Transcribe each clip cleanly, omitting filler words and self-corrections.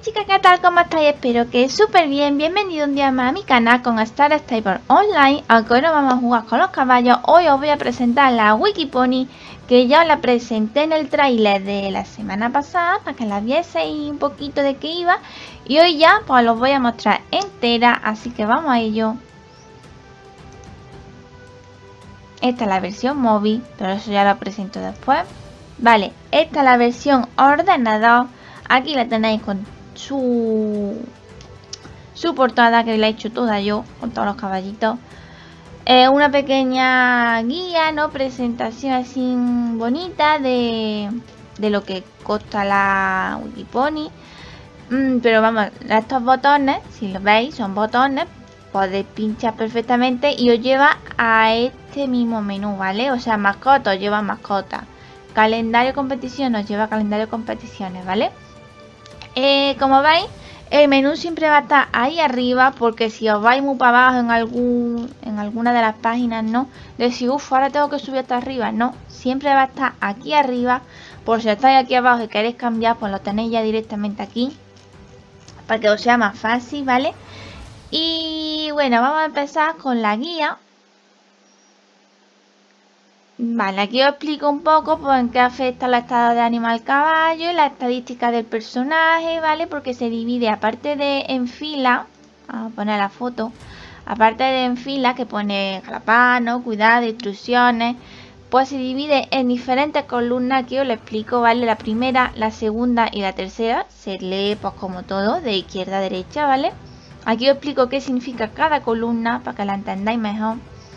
chicas, ¿qué tal? ¿Cómo estáis? Espero que súper bien. Bienvenido un día más a mi canal con Star Stable Online. Aunque hoy no vamos a jugar con los caballos, hoy os voy a presentar la Wikipony, que ya os la presenté en el tráiler de la semana pasada, para que la vieseis un poquito de qué iba. Y hoy ya pues os voy a mostrar entera, así que vamos a ello. Esta es la versión móvil, pero eso ya lo presento después. Vale, esta es la versión ordenador. Aquí la tenéis con su portada, que la he hecho toda yo, con todos los caballitos. Una pequeña guía, ¿no? Presentación así bonita de lo que consta la Wikipony. Pero vamos, estos botones, si los veis, son botones. Podéis pinchar perfectamente y os lleva a este mismo menú, ¿vale? O sea, mascota os lleva mascota. Calendario competición os lleva a calendario competiciones, ¿vale? Como veis, el menú siempre va a estar ahí arriba, porque si os vais muy para abajo en alguna de las páginas, no decís, uff, ahora tengo que subir hasta arriba. No, siempre va a estar aquí arriba. Por si estáis aquí abajo y queréis cambiar, pues lo tenéis ya directamente aquí, para que os sea más fácil, ¿vale? Y bueno, vamos a empezar con la guía. Vale, aquí os explico un poco pues, en qué afecta el estado de ánimo al caballo y las estadísticas del personaje, ¿vale? Porque se divide, aparte de en fila, vamos a poner la foto, aparte de en fila que pone galopano, cuidado, instrucciones, pues se divide en diferentes columnas. Aquí os lo explico, ¿vale? La primera, la segunda y la tercera se lee pues como todo, de izquierda a derecha, ¿vale? Aquí os explico qué significa cada columna para que la entendáis mejor.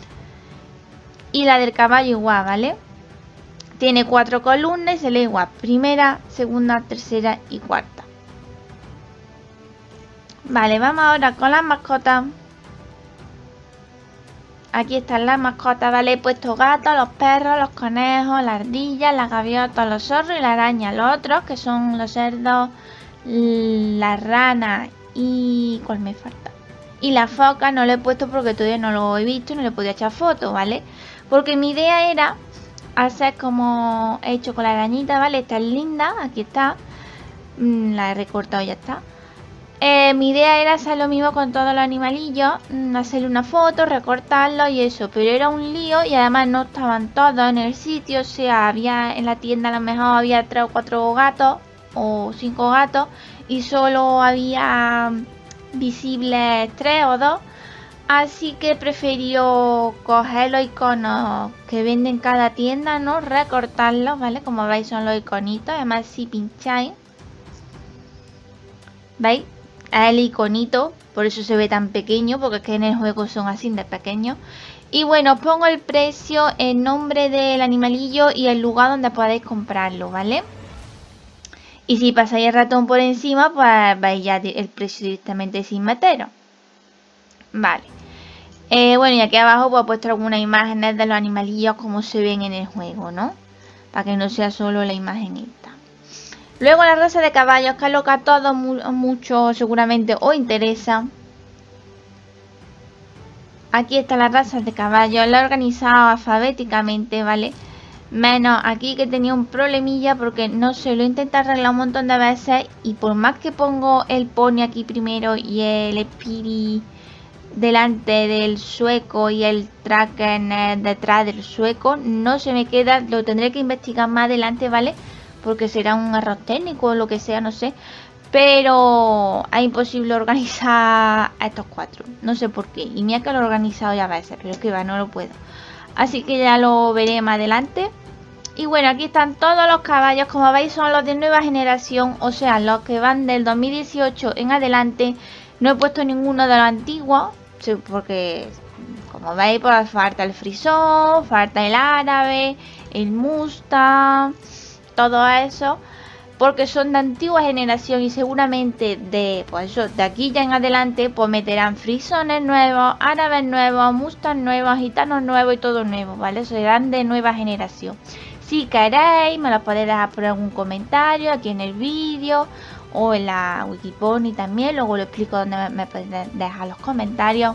Y la del caballo igual, ¿vale? Tiene 4 columnas y se lee igual. Primera, segunda, tercera y cuarta. Vale, vamos ahora con las mascotas. Aquí están las mascotas, ¿vale? He puesto gatos, los perros, los conejos, las ardillas, las gaviotas, los zorros y la araña. Los otros, que son los cerdos, las ranas y... ¿cuál me falta? Y la foca no lo he puesto porque todavía no lo he visto y no le podía echar foto, ¿vale? Porque mi idea era hacer como he hecho con la arañita, ¿vale? Esta es linda, aquí está. La he recortado y ya está. Mi idea era hacer lo mismo con todos los animalillos, hacerle una foto, recortarlo y eso. Pero era un lío y además no estaban todos en el sitio. O sea, había en la tienda a lo mejor había 3 o 4 gatos o 5 gatos y solo había visibles 3 o 2. Así que prefirió coger los iconos que venden cada tienda, ¿no? Recortarlos, ¿vale? Como veis son los iconitos. Además si pincháis, ¿veis? Es el iconito, por eso se ve tan pequeño, porque es que en el juego son así de pequeños. Y bueno, os pongo el precio, el nombre del animalillo y el lugar donde podéis comprarlo, ¿vale? Y si pasáis el ratón por encima, pues veis ya el precio directamente sin meteros. Vale. Bueno, y aquí abajo pues he puesto algunas imágenes de los animalillos como se ven en el juego, ¿no? Para que no sea solo la imagen esta. Luego la raza de caballos, que es lo que a todos mucho seguramente os interesa. Aquí está la raza de caballos, la he organizado alfabéticamente, ¿vale? Menos aquí que tenía un problemilla porque no sé, lo he intentado arreglar un montón de veces y por más que pongo el pony aquí primero y el espiri delante del sueco y el tracker detrás del sueco, no se me queda, lo tendré que investigar más adelante, ¿vale? Porque será un error técnico o lo que sea, no sé. Pero es imposible organizar a estos 4, no sé por qué. Y mira que lo he organizado ya a veces, pero es que va, no lo puedo. Así que ya lo veré más adelante. Y bueno, aquí están todos los caballos, como veis son los de nueva generación, o sea, los que van del 2018 en adelante. No he puesto ninguno de los antiguos, porque como veis pues falta el frisón, falta el árabe, el mustang, todo eso, porque son de antigua generación y seguramente de aquí ya en adelante pues meterán frisones nuevos, árabes nuevos, mustang nuevos, gitanos nuevos y todo nuevo, ¿vale? Serán de nueva generación. Si queréis me lo podéis dejar por algún comentario aquí en el vídeo o en la Wikipony también, luego lo explico donde me podéis dejar los comentarios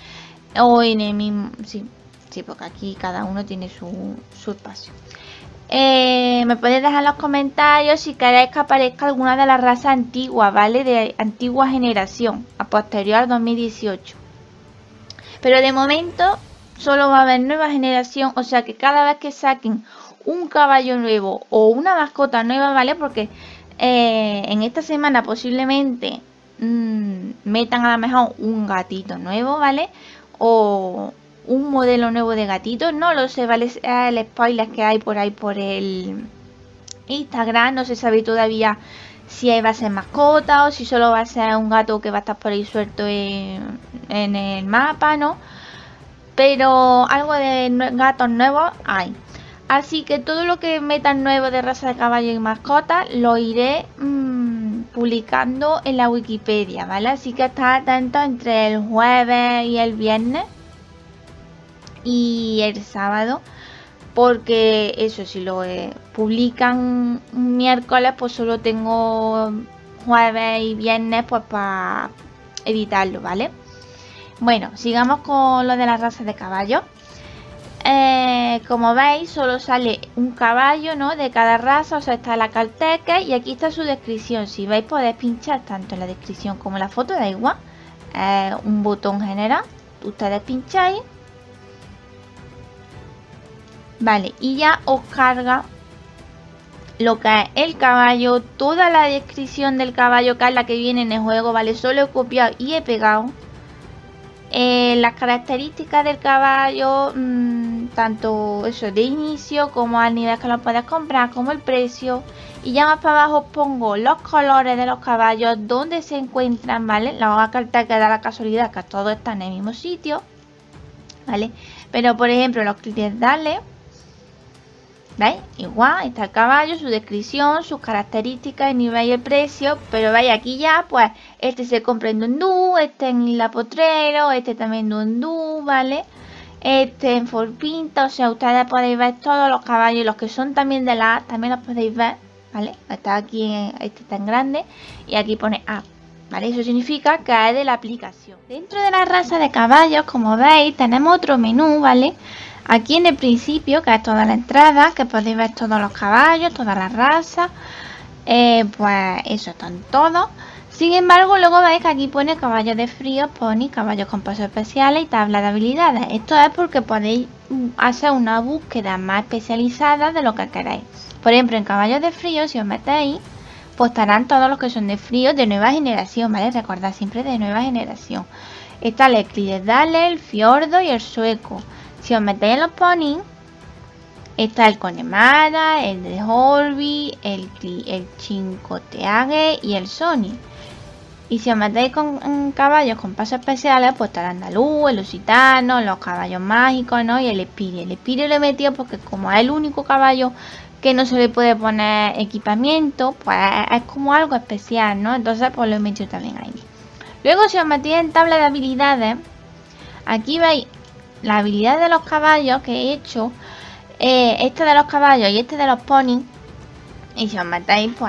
o en el mismo, sí, porque aquí cada uno tiene su espacio. Me podéis dejar en los comentarios si queréis que aparezca alguna de las razas antiguas, ¿vale? De antigua generación, a posterior al 2018. Pero de momento solo va a haber nueva generación, o sea que cada vez que saquen un caballo nuevo o una mascota nueva, ¿vale? Porque en esta semana posiblemente metan a lo mejor un gatito nuevo, ¿vale? O un modelo nuevo de gatito, no lo sé, ¿vale? Es el spoiler que hay por ahí por el Instagram, no se sabe todavía si va a ser mascota o si solo va a ser un gato que va a estar por ahí suelto en el mapa, ¿no? Pero algo de gatos nuevos hay. Así que todo lo que metan nuevo de raza de caballo y mascota lo iré publicando en la Wikipedia, ¿vale? Así que estad atentos entre el jueves y el viernes y el sábado, porque eso, si lo publican miércoles, pues solo tengo jueves y viernes pues para editarlo, ¿vale? Bueno, sigamos con lo de las razas de caballo. Como veis, solo sale un caballo, ¿no? De cada raza, o sea, está la calteque y aquí está su descripción. Si veis, podéis pinchar tanto en la descripción como en la foto, da igual. Un botón general, ustedes pincháis. Vale, y ya os carga lo que es el caballo, toda la descripción del caballo, que es la que viene en el juego, ¿vale? Solo he copiado y he pegado. Las características del caballo, tanto eso de inicio como al nivel que lo puedes comprar, como el precio. Y ya más para abajo pongo los colores de los caballos, donde se encuentran, ¿vale? La carta que da la casualidad que todos están en el mismo sitio, ¿vale? Pero por ejemplo los clientales, ¿veis? Igual está el caballo, su descripción, sus características, el nivel y el precio. Pero veis aquí ya, pues este se compra en Dundú, este en Isla Potrero, este también en Dundú, ¿vale? Este en Forpinta, o sea, ustedes podéis ver todos los caballos, los que son también de la A, también los podéis ver, ¿vale? Está aquí, este tan grande, y aquí pone A, ¿vale? Eso significa que es de la aplicación. Dentro de la raza de caballos, como veis, tenemos otro menú, ¿vale? Aquí en el principio, que es toda la entrada, que podéis ver todos los caballos, todas las razas, pues eso, están todos. Sin embargo, luego veis que aquí pone caballos de frío, pony, caballos con pasos especiales y tabla de habilidades. Esto es porque podéis hacer una búsqueda más especializada de lo que queráis. Por ejemplo, en caballos de frío, si os metéis, pues estarán todos los que son de frío de nueva generación, ¿vale? Recordad siempre de nueva generación. Está el Clydesdale, el Fiordo y el Sueco. Si os metéis en los ponis, está el Connemara, el de Holby, el Chincoteague y el Sony. Y si os metéis con caballos con pasos especiales, pues está el andaluz, el lusitano, los caballos mágicos, ¿no? Y el Espiri. El Espiri lo he metido porque como es el único caballo que no se le puede poner equipamiento, pues es como algo especial, ¿no? Entonces pues lo he metido también ahí. Luego si os metéis en tabla de habilidades, aquí veis la habilidad de los caballos que he hecho, este de los caballos y este de los ponis. Y si os metéis, pues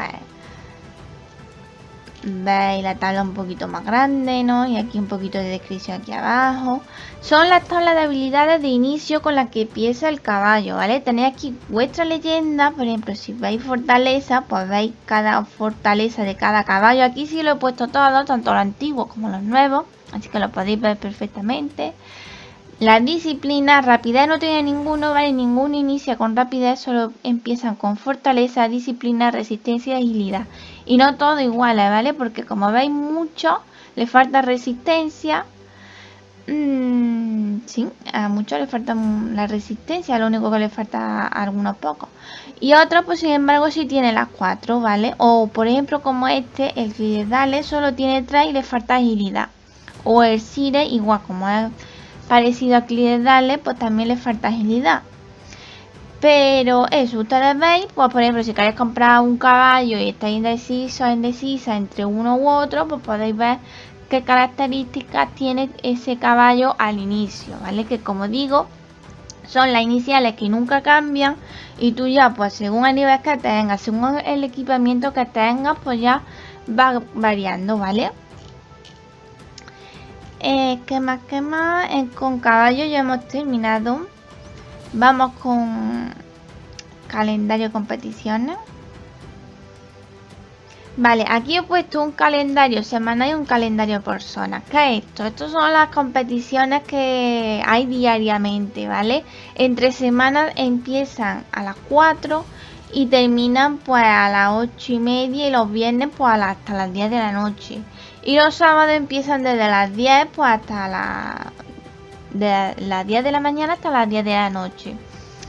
veis la tabla un poquito más grande, ¿no? Y aquí un poquito de descripción aquí abajo. Son las tablas de habilidades de inicio con las que empieza el caballo, ¿vale? Tenéis aquí vuestra leyenda, por ejemplo, si veis fortaleza, pues veis cada fortaleza de cada caballo. Aquí sí lo he puesto todo, tanto los antiguos como los nuevos, así que lo podéis ver perfectamente. La disciplina, rapidez no tiene ninguno, ¿vale? Ninguno inicia con rapidez, solo empiezan con fortaleza, disciplina, resistencia y agilidad. Y no todo iguales, ¿vale? Porque como veis mucho, le falta resistencia. Sí, a muchos le falta la resistencia, lo único que le falta a algunos pocos. Y otros, pues sin embargo, sí tiene las 4, ¿vale? O por ejemplo, como este, el Clydesdale solo tiene 3 y le falta agilidad. O el Sire, igual como es parecido a Clydesdale, pues también le falta agilidad. Pero eso, ustedes veis, pues por ejemplo, si queréis comprar un caballo y estáis indecisos o indecisa entre uno u otro, pues podéis ver qué características tiene ese caballo al inicio, ¿vale? Que como digo, son las iniciales que nunca cambian y tú ya, pues según el nivel que tengas, según el equipamiento que tengas, pues ya va variando, ¿vale? ¿Qué más? Con caballo ya hemos terminado. Vamos con calendario de competiciones. Vale, aquí he puesto un calendario semanal y un calendario por zona. ¿Qué es esto? Estas son las competiciones que hay diariamente, ¿vale? Entre semanas empiezan a las 4 y terminan pues a las 8:30 y los viernes pues hasta las 10 de la noche. Y los sábados empiezan desde las 10 pues hasta de las 10 de la mañana hasta las 10 de la noche.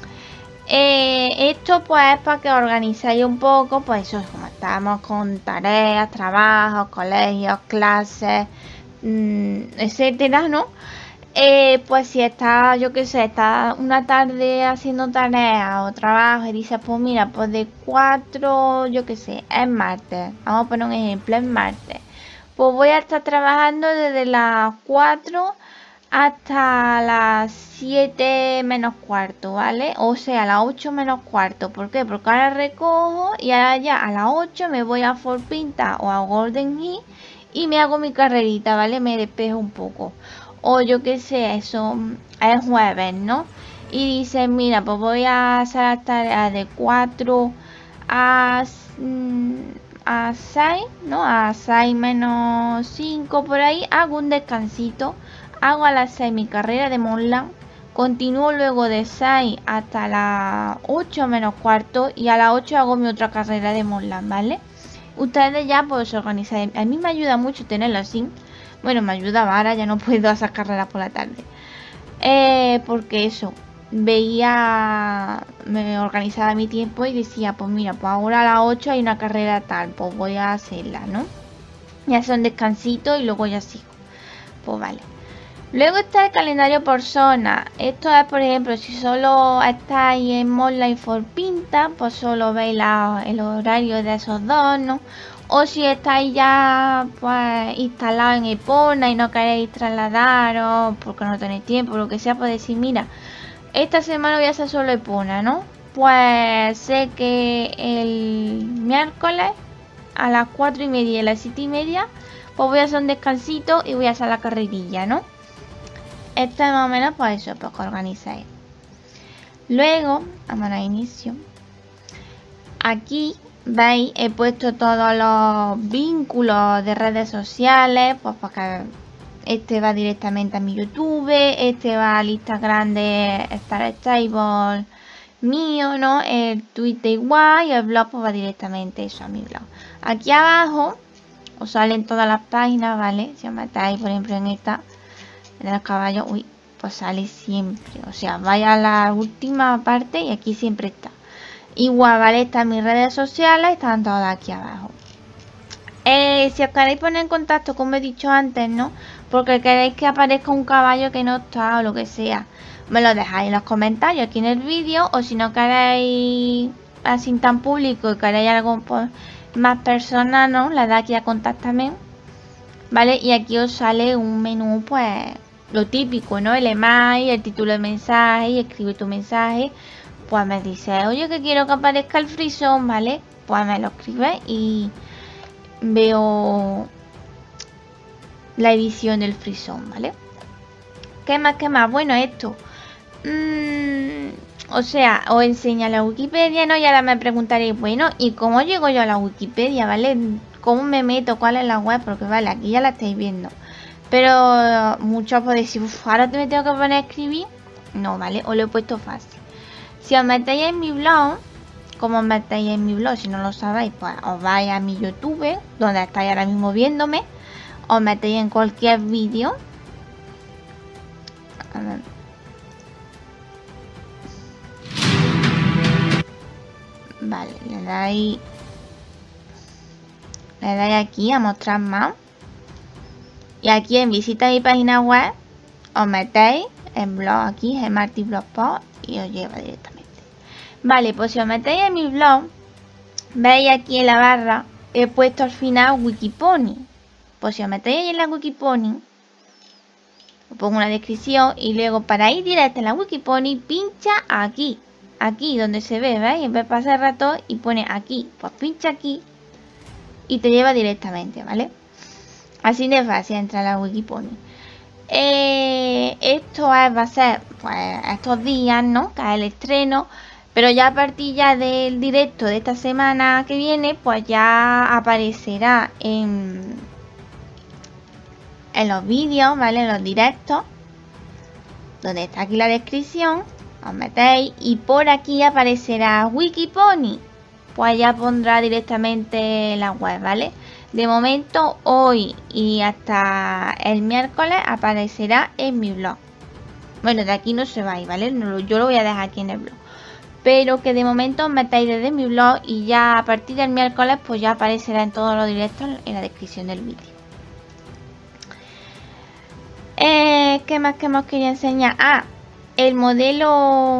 Esto pues es para que organizáis un poco, pues eso, como estamos con tareas, trabajos, colegios, clases, etcétera, ¿no? Pues si estás, yo qué sé, estás una tarde haciendo tareas o trabajo y dices, pues mira, pues de 4, yo qué sé, es martes, vamos a poner un ejemplo, es martes, pues voy a estar trabajando desde las 4 hasta las 7 menos cuarto, ¿vale? O sea, a las 8 menos cuarto. ¿Por qué? Porque ahora recojo y ahora ya a las 8 me voy a Forpinta o a Golden Hill y me hago mi carrerita, ¿vale? Me despejo un poco. O yo qué sé, eso es jueves, ¿no? Y dices, mira, pues voy a hacer las tareas de 4 a 6, ¿no? A 6 menos 5 por ahí, hago un descansito. Hago a las 6 mi carrera de Montland, continúo luego de 6 hasta las 8 menos cuarto y a las 8 hago mi otra carrera de Montland, ¿vale? Ustedes ya pues se organizan. A mí me ayuda mucho tenerlo así. Bueno, me ayudaba, ahora ya no puedo hacer carreras por la tarde. Porque eso, veía, me organizaba mi tiempo y decía, pues mira, pues ahora a las 8 hay una carrera tal, pues voy a hacerla, ¿no? Ya son descansitos y luego ya sigo. Pues vale. Luego está el calendario por zona. Esto es, por ejemplo, si solo estáis en Montland y Forpinta, pues solo veis el horario de esos dos, ¿no? O si estáis ya pues instalados en Epona y no queréis trasladaros porque no tenéis tiempo o lo que sea, pues decir, mira, esta semana voy a hacer solo Epona, ¿no? Pues sé que el miércoles a las 4:30 y a las 7:30 pues voy a hacer un descansito y voy a hacer la carrerilla, ¿no? Esto es más o menos pues eso, pues que organizáis. Luego, vamos a inicio. Aquí veis, he puesto todos los vínculos de redes sociales, pues para que este va directamente a mi YouTube, este va al Instagram de Star Stable mío, ¿no? El Twitter igual y el blog pues va directamente eso a mi blog. Aquí abajo os salen todas las páginas, ¿vale? Si os metéis, por ejemplo, en esta de los caballos, uy, pues sale siempre, o sea, vaya a la última parte y aquí siempre está. Igual, ¿vale? Están mis redes sociales, están todas aquí abajo. Si os queréis poner en contacto, como he dicho antes, ¿no? Porque queréis que aparezca un caballo que no está o lo que sea, me lo dejáis en los comentarios aquí en el vídeo, o si no queréis así tan público y queréis algo pues, más personal, ¿no? Le dais aquí a contáctame, ¿vale? Y aquí os sale un menú, pues, lo típico, ¿no? El email, el título de mensaje, y escribe tu mensaje. Pues me dice, oye, que quiero que aparezca el frisón, ¿vale? Pues me lo escribe y veo la edición del frisón, ¿vale? ¿Qué más? ¿Qué más? Bueno, esto. O sea, os enseña la Wikipedia, ¿no? Y ahora me preguntaréis, bueno, ¿y cómo llego yo a la Wikipedia, ¿vale? ¿Cómo me meto? ¿Cuál es la web? Porque, vale, aquí ya la estáis viendo. Pero muchos podéis decir, ahora me tengo que poner a escribir. No, ¿vale? Os lo he puesto fácil. Si os metéis en mi blog, como os metéis en mi blog, si no lo sabéis, pues os vais a mi YouTube, donde estáis ahora mismo viéndome. Os metéis en cualquier vídeo. Vale, le dais aquí a mostrar más. Y aquí en visita mi página web, os metéis en blog aquí, Gemarty Blogspot, y os lleva directamente. Vale, pues si os metéis en mi blog, veis aquí en la barra, he puesto al final Wikipony. Pues si os metéis ahí en la Wikipony, os pongo una descripción y luego para ir directo en la Wikipony, pincha aquí. Aquí donde se ve, ¿veis? En vez de pasar el ratón y pone aquí, pues pincha aquí y te lleva directamente, ¿vale? Así de fácil entrar a la Wikipony. Esto va a ser pues estos días, ¿no? Que es el estreno, Pero ya a partir ya del directo de esta semana que viene, pues ya aparecerá en los vídeos, ¿vale? En los directos, donde está aquí la descripción, os metéis y por aquí aparecerá Wikipony. Pues ya pondrá directamente la web, ¿vale? De momento, hoy y hasta el miércoles aparecerá en mi blog. Bueno, de aquí no se va, ¿vale? Yo lo voy a dejar aquí en el blog. Pero que de momento os metáis desde mi blog y ya a partir del miércoles pues ya aparecerá en todos los directos en la descripción del vídeo. ¿Qué más que os quería enseñar? Ah, el modelo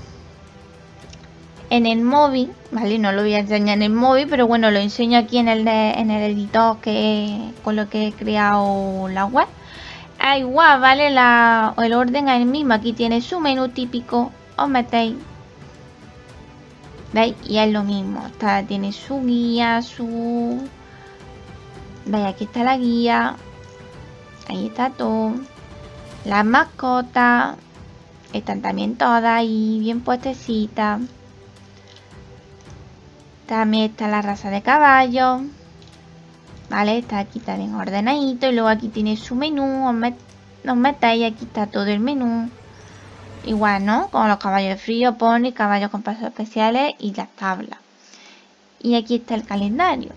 en el móvil, ¿vale? No lo voy a enseñar en el móvil, pero bueno, lo enseño aquí en el editor con lo que he creado la web. Igual, ¿vale? El orden es el mismo. Aquí tiene su menú típico. Os metéis. ¿Veis? Y es lo mismo. Tiene su guía, ¿veis? Aquí está la guía. Ahí está todo. Las mascotas. Están también todas ahí bien puestecitas. También está la raza de caballo. Vale, está aquí también ordenadito. Y luego aquí tiene su menú. Os metéis, aquí está todo el menú. Igual, ¿no? Con los caballos de frío, pony, caballos con pasos especiales y las tablas. Y aquí está el calendario.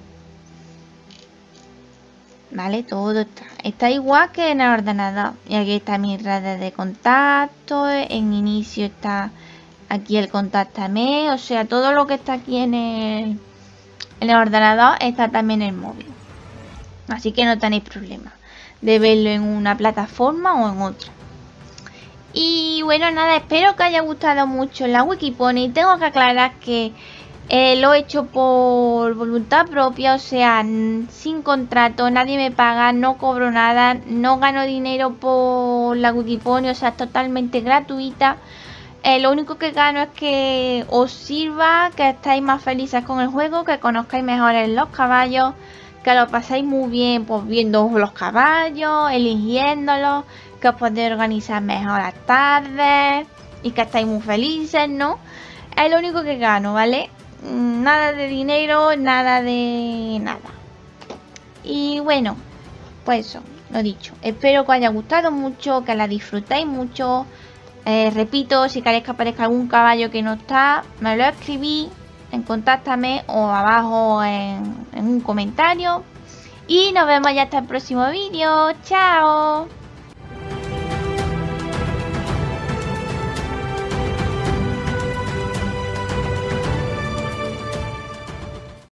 Vale, todo está igual que en el ordenador. Y aquí está mis redes de contacto. En inicio está aquí el contáctame. O sea, todo lo que está aquí en el ordenador está también en el móvil. Así que no tenéis problema de verlo en una plataforma o en otra. Y bueno, nada, espero que haya gustado mucho la Wikipony. Tengo que aclarar que lo he hecho por voluntad propia, o sea, sin contrato, nadie me paga, no cobro nada, no gano dinero por la Wikipony, o sea, es totalmente gratuita. Lo único que gano es que os sirva, que estáis más felices con el juego, que conozcáis mejor los caballos, que lo pasáis muy bien pues viendo los caballos, eligiéndolos, que os podéis organizar mejor las tardes y que estáis muy felices, ¿no? Es lo único que gano, ¿vale? Nada de dinero, nada de nada. Y bueno, pues eso, lo dicho. Espero que os haya gustado mucho, que la disfrutéis mucho. Repito, si queréis que aparezca algún caballo que no está, me lo escribís en Contáctame o abajo en un comentario. Y nos vemos ya hasta el próximo vídeo. ¡Chao!